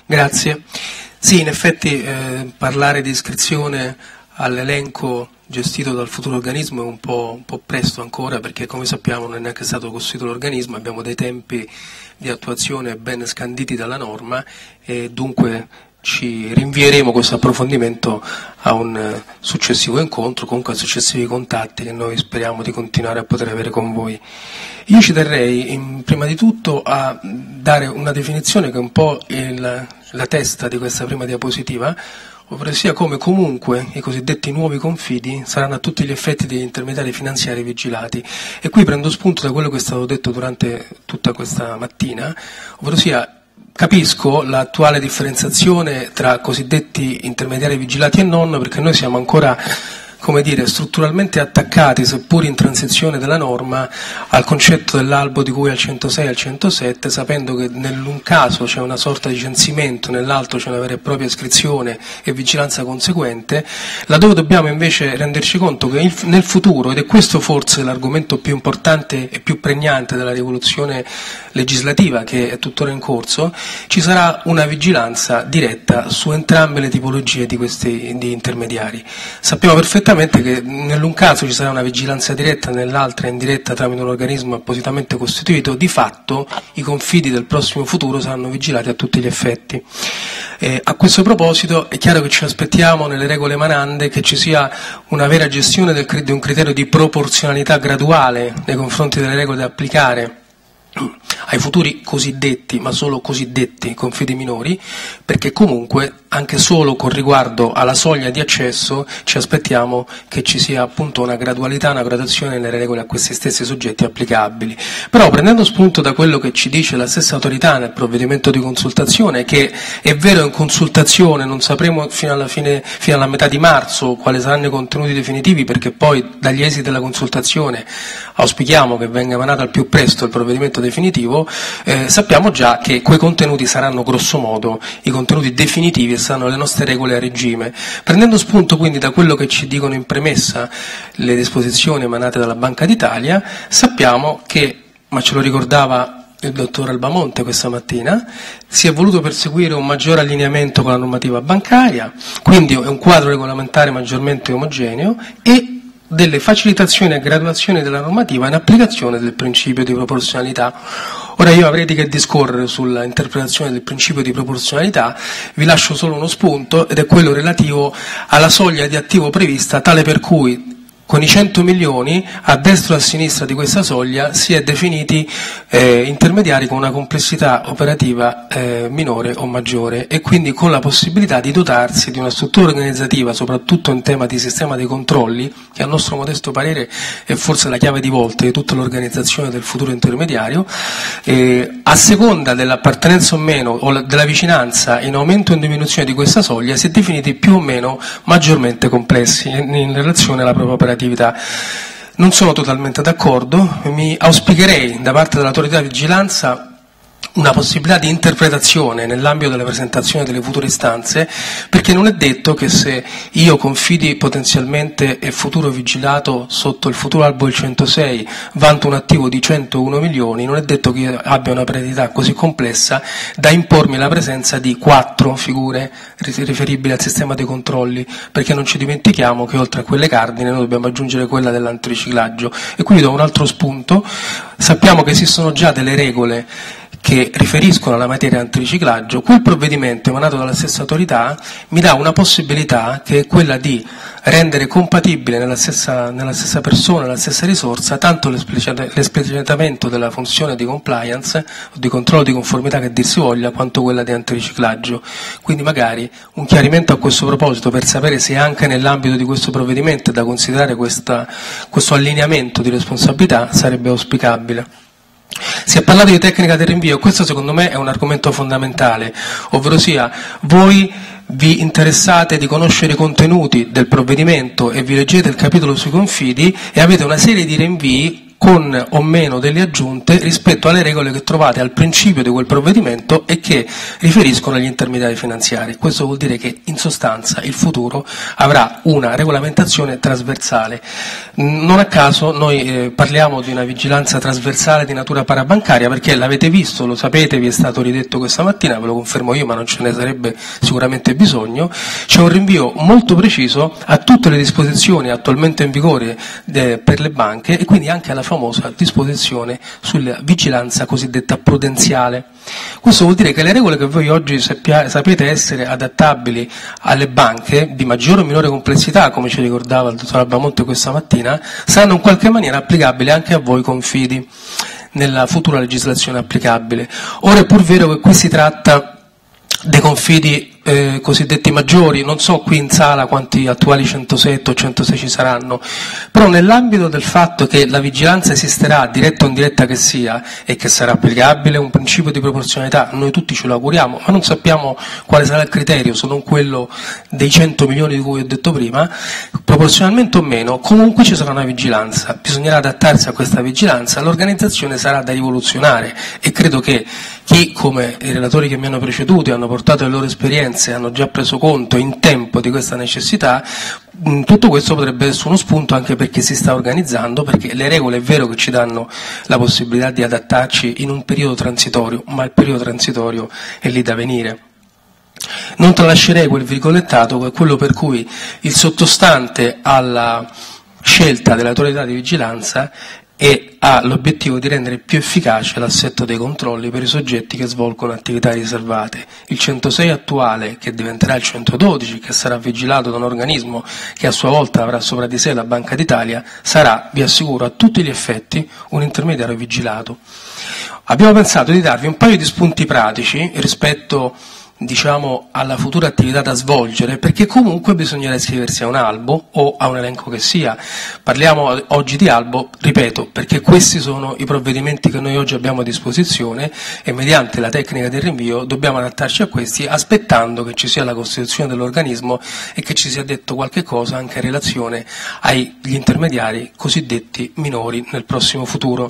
Grazie. Sì, in effetti parlare di iscrizione all'elenco gestito dal futuro organismo è un po' presto ancora, perché come sappiamo non è neanche stato costituito l'organismo, abbiamo dei tempi di attuazione ben scanditi dalla norma e dunque ci rinvieremo questo approfondimento a un successivo incontro, comunque a successivi contatti che noi speriamo di continuare a poter avere con voi. Io ci terrei prima di tutto a dare una definizione che è un po' la testa di questa prima diapositiva, ovvero sia come comunque i cosiddetti nuovi confidi saranno a tutti gli effetti degli intermediari finanziari vigilati. E qui prendo spunto da quello che è stato detto durante tutta questa mattina, ovvero sia capisco l'attuale differenziazione tra cosiddetti intermediari vigilati e non, perché noi siamo ancora, come dire, strutturalmente attaccati, seppur in transizione della norma, al concetto dell'albo di cui al 106 e al 107, sapendo che nell'un caso c'è una sorta di censimento, nell'altro c'è una vera e propria iscrizione e vigilanza conseguente, laddove dobbiamo invece renderci conto che nel futuro, ed è questo forse l'argomento più importante e più pregnante della rivoluzione legislativa che è tuttora in corso, ci sarà una vigilanza diretta su entrambe le tipologie di intermediari. Sappiamo perfettamente che nell'un caso ci sarà una vigilanza diretta, nell'altra indiretta tramite un organismo appositamente costituito. Di fatto i confidi del prossimo futuro saranno vigilati a tutti gli effetti. A questo proposito è chiaro che ci aspettiamo nelle regole emanande che ci sia una vera gestione di un criterio di proporzionalità graduale nei confronti delle regole da applicare ai futuri cosiddetti, ma solo cosiddetti, confidi minori, perché comunque anche solo con riguardo alla soglia di accesso ci aspettiamo che ci sia appunto una gradualità, una gradazione nelle regole a questi stessi soggetti applicabili. Però prendendo spunto da quello che ci dice la stessa autorità nel provvedimento di consultazione, che è vero in consultazione, non sapremo fino alla metà di marzo quali saranno i contenuti definitivi, perché poi dagli esiti della consultazione auspichiamo che venga emanato al più presto il provvedimento definitivo, sappiamo già che quei contenuti saranno grosso modo i contenuti definitivi e saranno le nostre regole a regime. Prendendo spunto quindi da quello che ci dicono in premessa le disposizioni emanate dalla Banca d'Italia, sappiamo che, ma ce lo ricordava il dottor Albamonte questa mattina, si è voluto perseguire un maggiore allineamento con la normativa bancaria, quindi è un quadro regolamentare maggiormente omogeneo e delle facilitazioni e graduazioni della normativa in applicazione del principio di proporzionalità. Ora io avrei di che discorrere sulla interpretazione del principio di proporzionalità, vi lascio solo uno spunto ed è quello relativo alla soglia di attivo prevista, tale per cui con i 100 milioni a destra e a sinistra di questa soglia si è definiti intermediari con una complessità operativa minore o maggiore e quindi con la possibilità di dotarsi di una struttura organizzativa, soprattutto in tema di sistema dei controlli, che a nostro modesto parere è forse la chiave di volta di tutta l'organizzazione del futuro intermediario, a seconda dell'appartenenza o meno o della vicinanza in aumento o in diminuzione di questa soglia si è definiti più o meno maggiormente complessi in relazione alla propria operatività. Non sono totalmente d'accordo, mi auspicherei da parte dell'autorità di vigilanza una possibilità di interpretazione nell'ambito della presentazione delle future istanze, perché non è detto che se io confidi potenzialmente e futuro vigilato sotto il futuro albo del 106 vanto un attivo di 101 milioni, non è detto che io abbia una operatività così complessa da impormi la presenza di 4 figure riferibili al sistema dei controlli, perché non ci dimentichiamo che oltre a quelle cardine noi dobbiamo aggiungere quella dell'antiriciclaggio. E qui do un altro spunto: sappiamo che esistono già delle regole che riferiscono alla materia antiriciclaggio. Quel provvedimento emanato dalla stessa autorità mi dà una possibilità che è quella di rendere compatibile nella stessa persona, nella stessa risorsa, tanto l'esplicitamento della funzione di compliance, di controllo di conformità che dir si voglia, quanto quella di antiriciclaggio. Quindi magari un chiarimento a questo proposito per sapere se anche nell'ambito di questo provvedimento è da considerare questo allineamento di responsabilità sarebbe auspicabile. Si è parlato di tecnica del rinvio, questo secondo me è un argomento fondamentale, ovvero sia voi vi interessate di conoscere i contenuti del provvedimento e vi leggete il capitolo sui confidi e avete una serie di rinvii con o meno delle aggiunte rispetto alle regole che trovate al principio di quel provvedimento e che riferiscono agli intermediari finanziari. Questo vuol dire che in sostanza il futuro avrà una regolamentazione trasversale. Non a caso noi parliamo di una vigilanza trasversale di natura parabancaria, perché l'avete visto, lo sapete, vi è stato ridetto questa mattina, ve lo confermo io, ma non ce ne sarebbe sicuramente bisogno. C'è un rinvio molto preciso a tutte le disposizioni attualmente in vigore per le banche e quindi anche alla famosa disposizione sulla vigilanza cosiddetta prudenziale. Questo vuol dire che le regole che voi oggi sapete essere adattabili alle banche di maggiore o minore complessità, come ci ricordava il dottor Albamonte questa mattina, saranno in qualche maniera applicabili anche a voi confidi nella futura legislazione applicabile. Ora è pur vero che qui si tratta dei confidi cosiddetti maggiori, non so qui in sala quanti attuali 107 o 106 ci saranno, però nell'ambito del fatto che la vigilanza esisterà, diretta o indiretta che sia, e che sarà applicabile un principio di proporzionalità, noi tutti ce lo auguriamo, ma non sappiamo quale sarà il criterio, se non quello dei 100 milioni di cui ho detto prima, proporzionalmente o meno, comunque ci sarà una vigilanza, bisognerà adattarsi a questa vigilanza, l'organizzazione sarà da rivoluzionare e credo che chi, come i relatori che mi hanno preceduto, hanno portato le loro esperienze, hanno già preso conto in tempo di questa necessità, tutto questo potrebbe essere uno spunto anche per chi si sta organizzando, perché le regole è vero che ci danno la possibilità di adattarci in un periodo transitorio, ma il periodo transitorio è lì da venire. Non tralascerei quel virgolettato che è quello per cui il sottostante alla scelta dell'autorità di vigilanza e ha l'obiettivo di rendere più efficace l'assetto dei controlli per i soggetti che svolgono attività riservate. Il 106 attuale, che diventerà il 112, che sarà vigilato da un organismo che a sua volta avrà sopra di sé la Banca d'Italia, sarà, vi assicuro, a tutti gli effetti un intermediario vigilato. Abbiamo pensato di darvi un paio di spunti pratici rispetto alla futura attività da svolgere, perché comunque bisognerà iscriversi a un albo o a un elenco che sia. Parliamo oggi di albo, ripeto, perché questi sono i provvedimenti che noi oggi abbiamo a disposizione e mediante la tecnica del rinvio dobbiamo adattarci a questi, aspettando che ci sia la costituzione dell'organismo e che ci sia detto qualche cosa anche in relazione agli intermediari cosiddetti minori nel prossimo futuro.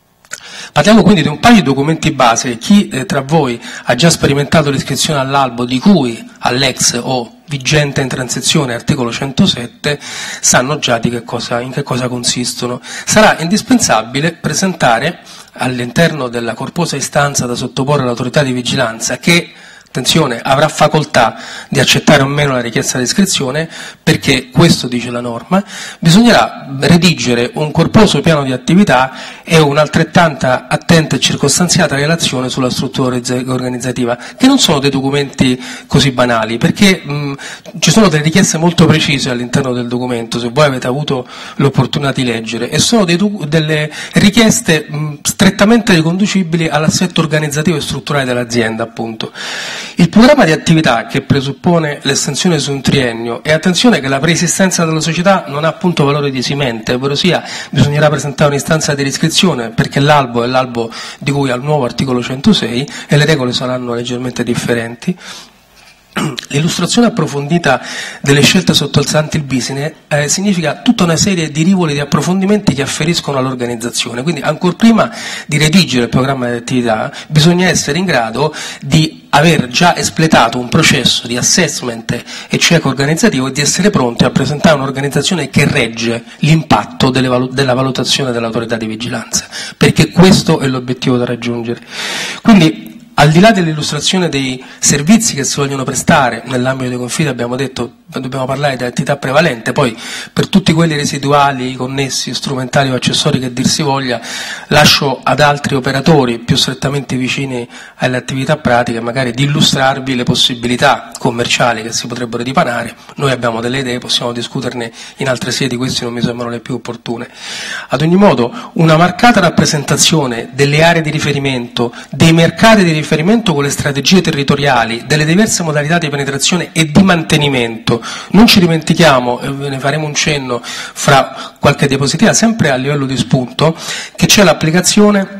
Parliamo quindi di un paio di documenti base. Chi tra voi ha già sperimentato l'iscrizione all'albo di cui all'ex o vigente in transizione articolo 107 sanno già in che cosa consistono. Sarà indispensabile presentare all'interno della corposa istanza da sottoporre all'autorità di vigilanza, che attenzione, avrà facoltà di accettare o meno la richiesta di iscrizione, perché questo dice la norma, bisognerà redigere un corposo piano di attività e un'altrettanta attenta e circostanziata relazione sulla struttura organizzativa, che non sono dei documenti così banali, perché ci sono delle richieste molto precise all'interno del documento, se voi avete avuto l'opportunità di leggere, e sono delle richieste strettamente riconducibili all'assetto organizzativo e strutturale dell'azienda, appunto. Il programma di attività, che presuppone l'estensione su un triennio, e attenzione che la preesistenza della società non ha appunto valore di esimente, ovvero sia bisognerà presentare un'istanza di riscrizione, perché l'albo è l'albo di cui al nuovo articolo 106 e le regole saranno leggermente differenti. L'illustrazione approfondita delle scelte sottostanti il business significa tutta una serie di rivoli di approfondimenti che afferiscono all'organizzazione, quindi ancor prima di redigere il programma di attività bisogna essere in grado di aver già espletato un processo di assessment e check organizzativo e di essere pronti a presentare un'organizzazione che regge l'impatto della valutazione dell'autorità di vigilanza, perché questo è l'obiettivo da raggiungere. Quindi, al di là dell'illustrazione dei servizi che si vogliono prestare nell'ambito dei confidi, abbiamo detto dobbiamo parlare di attività prevalente, poi per tutti quelli residuali, connessi, strumentali o accessori che dir si voglia, lascio ad altri operatori più strettamente vicini alle attività pratiche magari di illustrarvi le possibilità commerciali che si potrebbero dipanare. Noi abbiamo delle idee, possiamo discuterne in altre sedi, queste non mi sembrano le più opportune. Ad ogni modo, una marcata rappresentazione delle aree di riferimento, dei mercati di riferimento con le strategie territoriali, delle diverse modalità di penetrazione e di mantenimento. Non ci dimentichiamo, e ve ne faremo un cenno fra qualche diapositiva, sempre a livello di spunto, che c'è l'applicazione,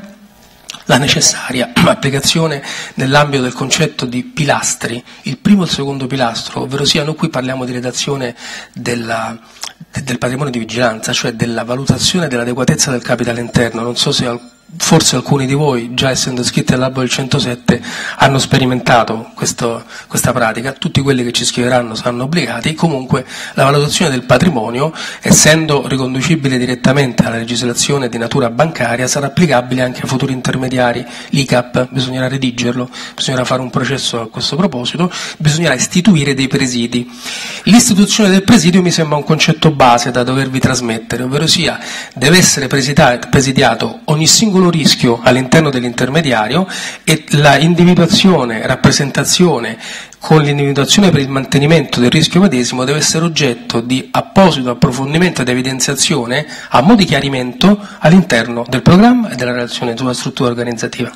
la necessaria applicazione nell'ambito del concetto di pilastri, il primo e il secondo pilastro, ovvero sia noi qui parliamo di redazione del patrimonio di vigilanza, cioè della valutazione dell'adeguatezza del capitale interno. Non so se forse alcuni di voi, già essendo iscritti all'albo del 107, hanno sperimentato questa pratica. Tutti quelli che ci scriveranno saranno obbligati. Comunque la valutazione del patrimonio, essendo riconducibile direttamente alla legislazione di natura bancaria, sarà applicabile anche a futuri intermediari. L'ICAP bisognerà redigerlo, bisognerà fare un processo a questo proposito, bisognerà istituire dei presidi. L'istituzione del presidio mi sembra un concetto base da dovervi trasmettere, ovvero sia deve essere presidiato ogni singolo rischio all'interno dell'intermediario, e la individuazione, rappresentazione con l'individuazione per il mantenimento del rischio medesimo deve essere oggetto di apposito approfondimento ed evidenziazione a mo' di chiarimento all'interno del programma e della relazione sulla struttura organizzativa.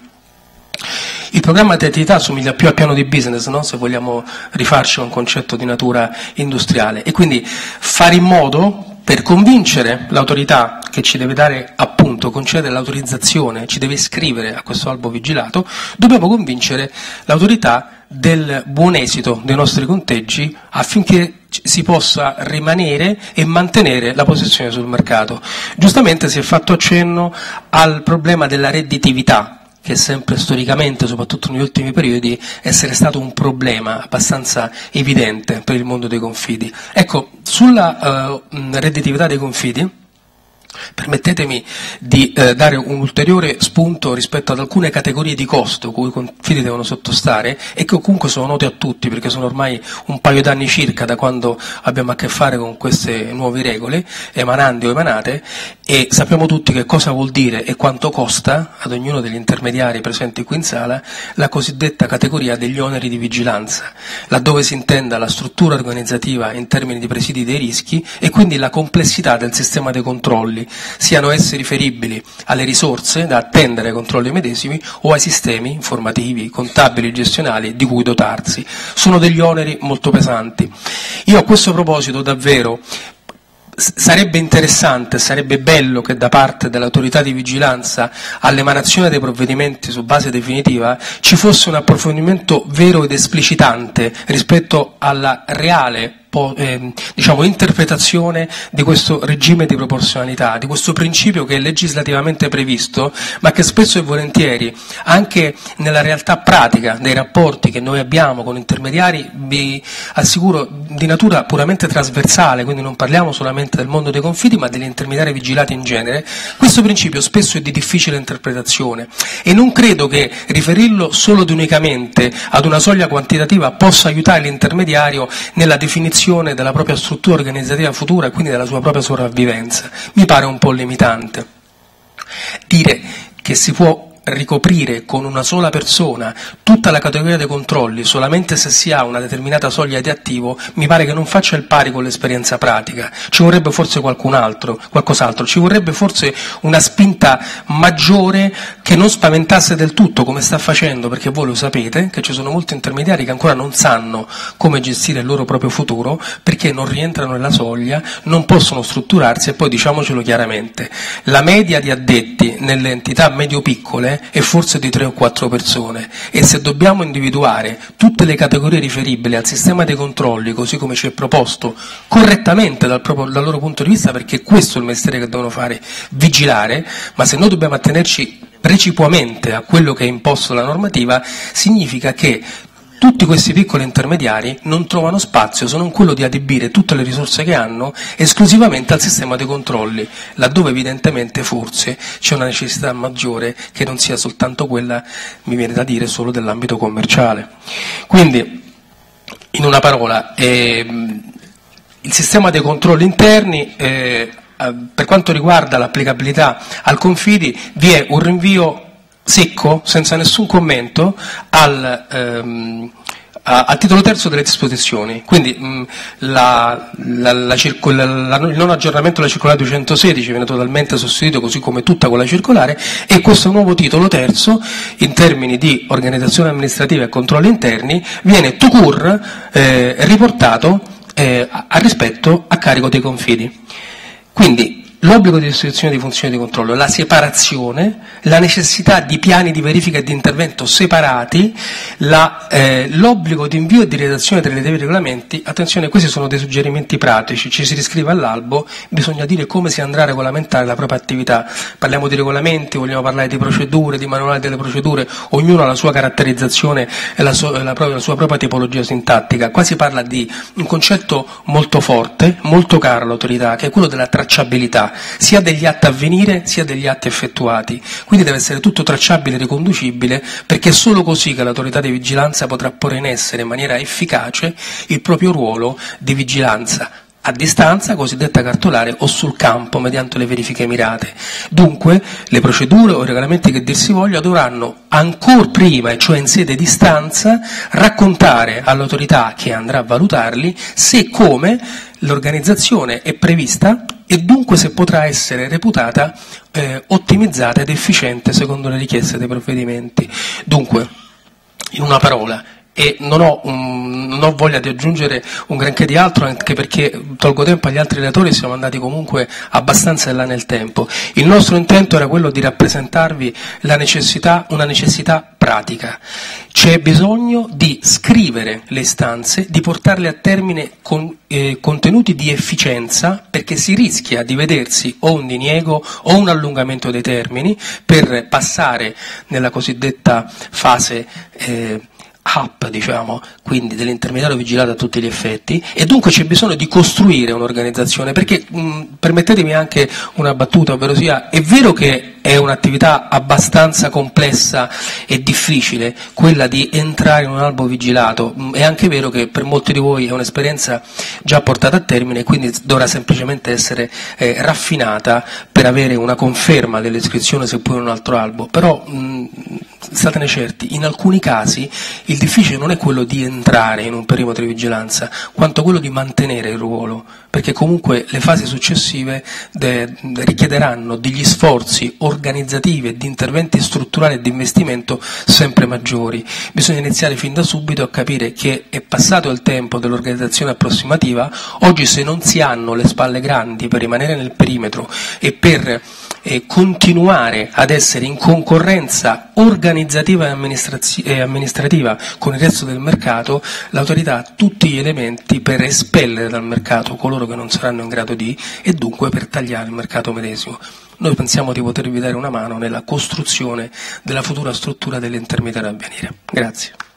Il programma di attività somiglia più al piano di business, no? Se vogliamo rifarci a un concetto di natura industriale, e quindi fare in modo, per convincere l'autorità che ci deve dare, appunto, concedere l'autorizzazione, ci deve iscrivere a questo albo vigilato, dobbiamo convincere l'autorità del buon esito dei nostri conteggi affinché si possa rimanere e mantenere la posizione sul mercato. Giustamente si è fatto accenno al problema della redditività, che è sempre storicamente, soprattutto negli ultimi periodi, essere stato un problema abbastanza evidente per il mondo dei confidi. Ecco, sulla redditività dei confidi, permettetemi di dare un ulteriore spunto rispetto ad alcune categorie di costo cui i confidi devono sottostare, e che comunque sono note a tutti perché sono ormai un paio d'anni circa da quando abbiamo a che fare con queste nuove regole emanandi o emanate, e sappiamo tutti che cosa vuol dire e quanto costa ad ognuno degli intermediari presenti qui in sala la cosiddetta categoria degli oneri di vigilanza, laddove si intenda la struttura organizzativa in termini di presidi dei rischi e quindi la complessità del sistema dei controlli, siano essi riferibili alle risorse da attendere ai controlli medesimi o ai sistemi informativi, contabili, gestionali di cui dotarsi. Sono degli oneri molto pesanti. Io a questo proposito davvero sarebbe interessante, sarebbe bello che da parte dell'autorità di vigilanza all'emanazione dei provvedimenti su base definitiva ci fosse un approfondimento vero ed esplicitante rispetto alla reale interpretazione di questo regime di proporzionalità, di questo principio che è legislativamente previsto, ma che spesso e volentieri anche nella realtà pratica dei rapporti che noi abbiamo con intermediari, vi assicuro, di natura puramente trasversale, quindi non parliamo solamente del mondo dei confidi ma degli intermediari vigilati in genere, questo principio spesso è di difficile interpretazione, e non credo che riferirlo solo ed unicamente ad una soglia quantitativa possa aiutare l'intermediario nella definizione della propria struttura organizzativa futura e quindi della sua propria sopravvivenza. Mi pare un po' limitante. Dire che si può ricoprire con una sola persona tutta la categoria dei controlli solamente se si ha una determinata soglia di attivo mi pare che non faccia il pari con l'esperienza pratica. Ci vorrebbe forse qualcos'altro, ci vorrebbe forse una spinta maggiore che non spaventasse del tutto come sta facendo, perché voi lo sapete che ci sono molti intermediari che ancora non sanno come gestire il loro proprio futuro perché non rientrano nella soglia, non possono strutturarsi, e poi diciamocelo chiaramente, la media di addetti nelle entità medio-piccole è forse di 3 o 4 persone, e se dobbiamo individuare tutte le categorie riferibili al sistema dei controlli così come ci è proposto correttamente dal loro punto di vista, perché questo è il mestiere che devono fare, vigilare, ma se noi dobbiamo attenerci precipuamente a quello che è imposto dalla normativa, significa che tutti questi piccoli intermediari non trovano spazio se non quello di adibire tutte le risorse che hanno esclusivamente al sistema dei controlli, laddove evidentemente forse c'è una necessità maggiore che non sia soltanto quella, mi viene da dire, solo dell'ambito commerciale. Quindi, in una parola, il sistema dei controlli interni, per quanto riguarda l'applicabilità al confidi, vi è un rinvio secco, senza nessun commento, al titolo terzo delle disposizioni, quindi il non aggiornamento della circolare 216 viene totalmente sostituito, così come tutta quella circolare, e questo nuovo titolo terzo, in termini di organizzazione amministrativa e controlli interni, viene tout court riportato a rispetto a carico dei confidi. Quindi l'obbligo di restituzione di funzioni di controllo, la separazione, la necessità di piani di verifica e di intervento separati, l'obbligo di invio e di redazione dei relativi regolamenti. Attenzione, questi sono dei suggerimenti pratici, ci si riscrive all'albo, bisogna dire come si andrà a regolamentare la propria attività. Parliamo di regolamenti, vogliamo parlare di procedure, di manuali delle procedure, ognuno ha la sua caratterizzazione e la sua propria tipologia sintattica. Qua si parla di un concetto molto forte, molto caro all'autorità, che è quello della tracciabilità, sia degli atti a venire sia degli atti effettuati. Quindi deve essere tutto tracciabile e riconducibile, perché è solo così che l'autorità di vigilanza potrà porre in essere in maniera efficace il proprio ruolo di vigilanza a distanza, cosiddetta cartolare, o sul campo mediante le verifiche mirate. Dunque le procedure o i regolamenti che dir si voglia dovranno ancor prima, e cioè in sede di istanza, raccontare all'autorità che andrà a valutarli se e come l'organizzazione è prevista e dunque se potrà essere reputata ottimizzata ed efficiente secondo le richieste dei provvedimenti. Dunque, in una parola, e non ho voglia di aggiungere un granché di altro, anche perché tolgo tempo agli altri relatori, siamo andati comunque abbastanza in là nel tempo. Il nostro intento era quello di rappresentarvi una necessità pratica. C'è bisogno di scrivere le istanze, di portarle a termine con contenuti di efficienza, perché si rischia di vedersi o un diniego o un allungamento dei termini per passare nella cosiddetta fase up, diciamo, quindi dell'intermediario vigilato a tutti gli effetti, e dunque c'è bisogno di costruire un'organizzazione, perché permettetemi anche una battuta, ovvero sia, è vero che è un'attività abbastanza complessa e difficile quella di entrare in un albo vigilato, è anche vero che per molti di voi è un'esperienza già portata a termine, quindi dovrà semplicemente essere raffinata per avere una conferma dell'iscrizione seppure in un altro albo, però statene certi, in alcuni casi il difficile non è quello di entrare in un perimetro di vigilanza, quanto quello di mantenere il ruolo, perché comunque le fasi successive richiederanno degli sforzi organizzativi e di interventi strutturali e di investimento sempre maggiori. Bisogna iniziare fin da subito a capire che è passato il tempo dell'organizzazione approssimativa. Oggi, se non si hanno le spalle grandi per rimanere nel perimetro e per continuare ad essere in concorrenza organizzativa e amministrativa con il resto del mercato, l'autorità ha tutti gli elementi per espellere dal mercato coloro che non saranno in grado di, e dunque per tagliare il mercato medesimo. Noi pensiamo di potervi dare una mano nella costruzione della futura struttura dell'intermediario a venire. Grazie.